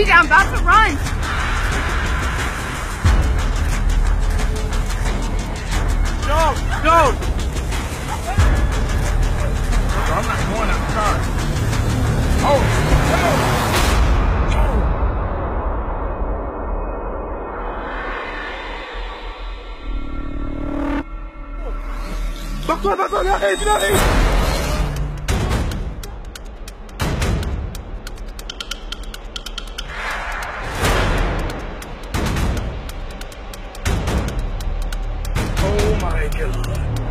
TJ, I'm about to run. Go! I'm not going out the car. Pastor, vira aí! Oh my God.